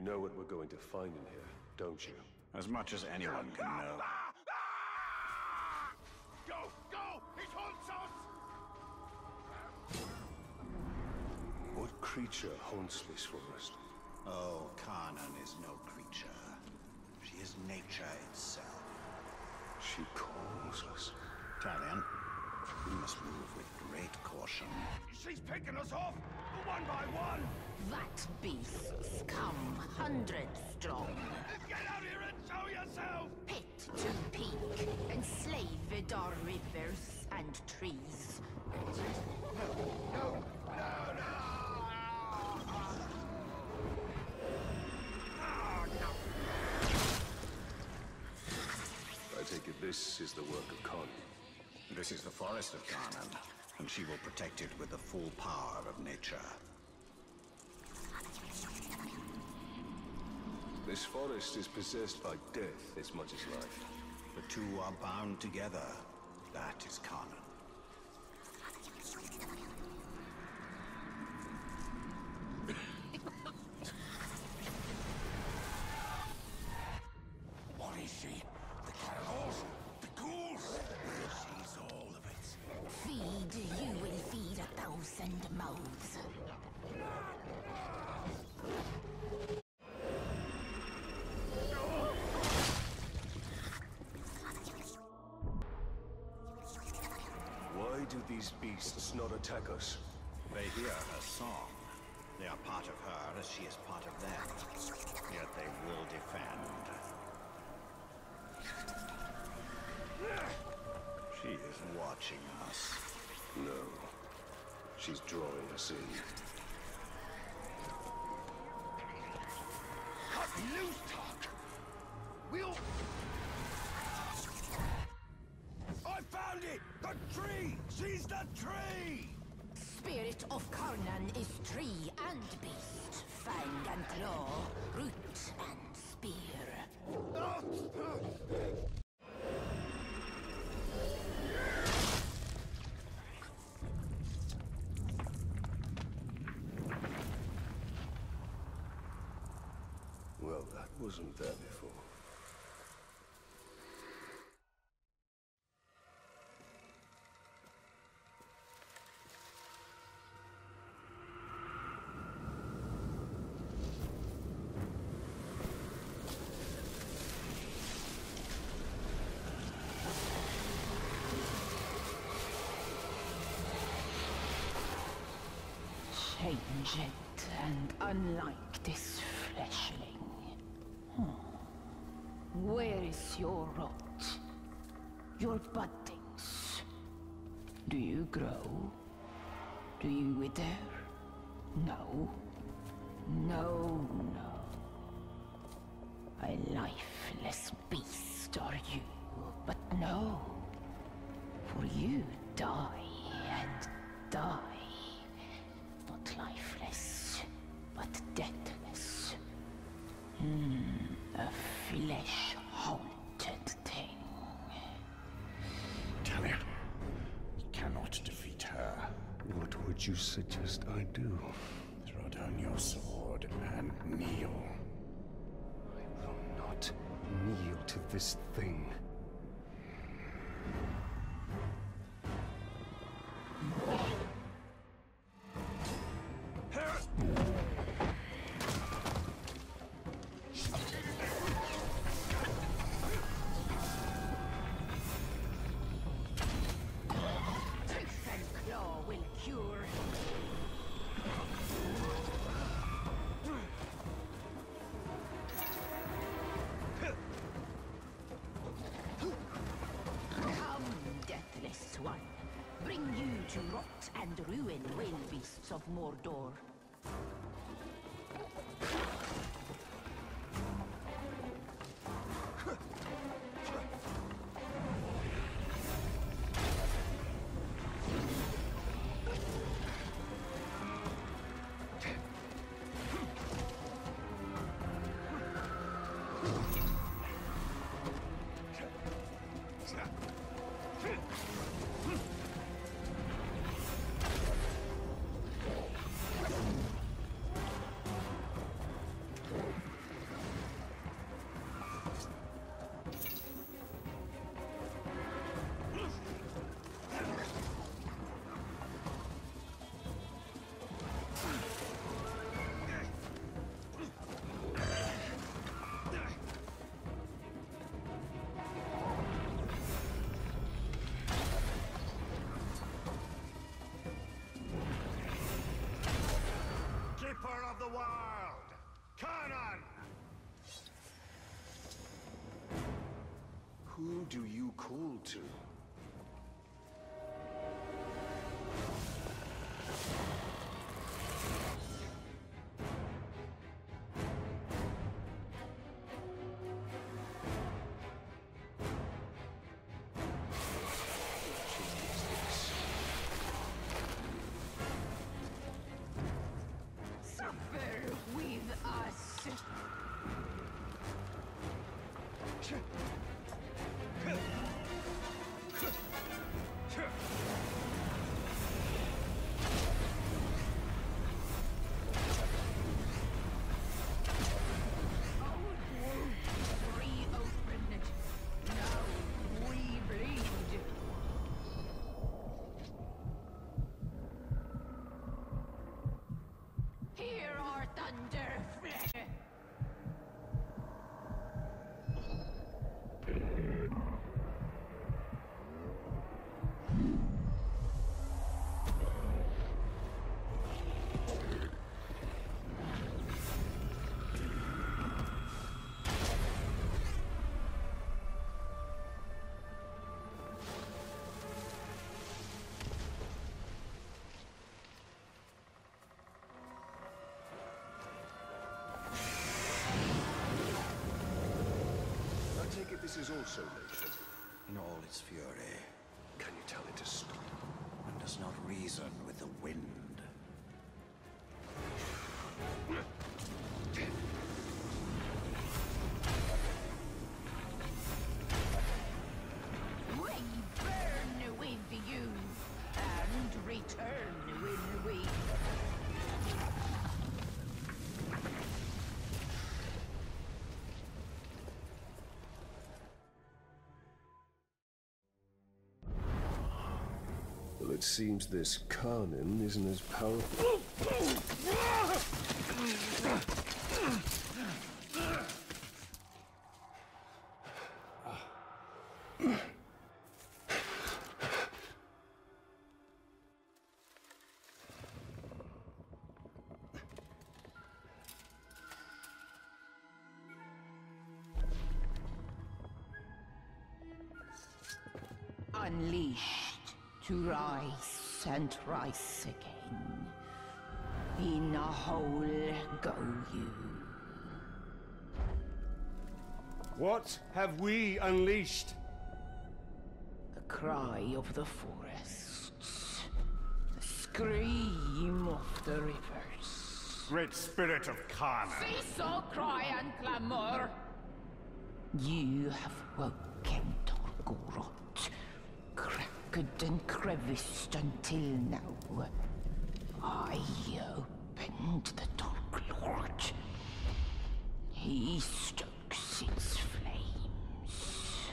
know what we're going to find in here, don't you? As much as anyone can know. Go! Go! It haunts us! What creature haunts this forest? Oh, Carnan is no creature. She is nature itself. She calls us. Talion, we must move with great caution. She's picking us off, one by one! That beasts come hundreds strong. Get out here and show yourself! Pit to peak, enslave Vidar rivers and trees. No! I take it this is the work of Khan. This is the forest of Carnan, and she will protect it with the full power of nature. This forest is possessed by death as much as life. The two are bound together. That is Carnan. What is she? The carnivores? The ghouls? She's all of it. Feed, you will feed 1,000 mouths. Why do these beasts not attack us? They hear her song. They are part of her as she is part of them. Yet they will defend. She is watching us. No. She's drawing us in. Cut loose, Talk! We'll... I found it! The tree! She's the tree! Spirit of Karnan is tree and beast, fang and claw, root and spear. Well, that wasn't there before. Changed and unlike this fleshling. Where is your rot? Your buddings? Do you grow? Do you wither? No. No, no. A lifeless beast are you, but no. For you die and die. Not lifeless, but deathless. A flesh-haunted thing. Talia, we cannot defeat her. What would you suggest I do? Throw down your sword and kneel. I will not kneel to this thing. Tooth and claw will cure. Come, deathless one. Bring you to rot and ruin will beasts of Mordor. Who do you call to? Suffer with us. Reopened. Now we bleed. Hear our thunder, flesh. I take it this is also nature. In all its fury, Can you tell it to stop? one does not reason with the wind. We burn with you and return when we. Well, it seems this Karnin isn't as powerful. Unleashed to rise and rise again. In a hole go you. What have we unleashed? The cry of the forests. The scream of the rivers. Great spirit of Kana. Cease all cry and clamor. You have woken Torgorot, cracked and creviced until now. I opened the Dark Lord. He stokes its flames.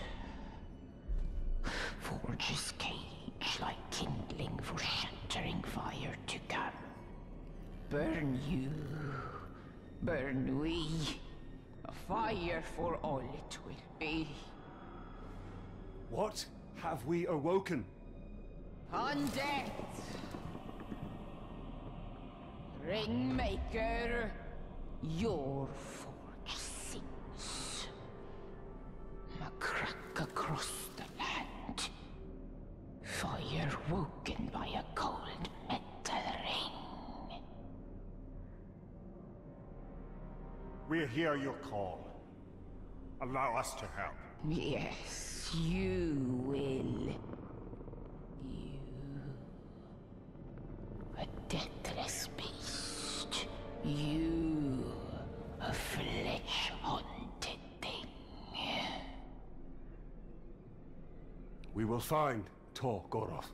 Forges cage like kindling for shattering fire to come. Burn you, burn we. A fire for all it will be. What have we awoken? Undead! Ringmaker, your forge sings. A crack across the land. Fire woken by a cold metal ring. We hear your call. Allow us to help. Yes, you will. You. A deathless beast. You. A flesh-haunted thing. We will find Tor Goroth.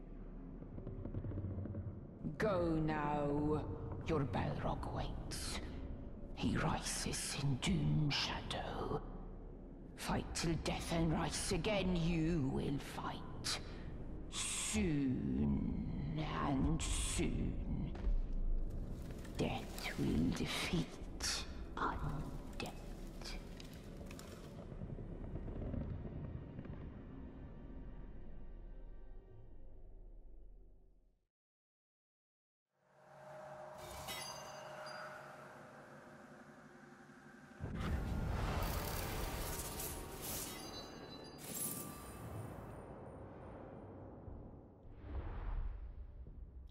Go now. Your Balrog waits. He rises in doom shadow. Fight till death and rise again, you will fight. Soon and soon. Death will defeat undead.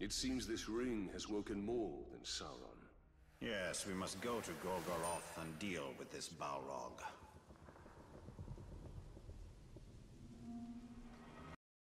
It seems this ring has woken more than Sauron. Yes, we must go to Golgoroth and deal with this Balrog.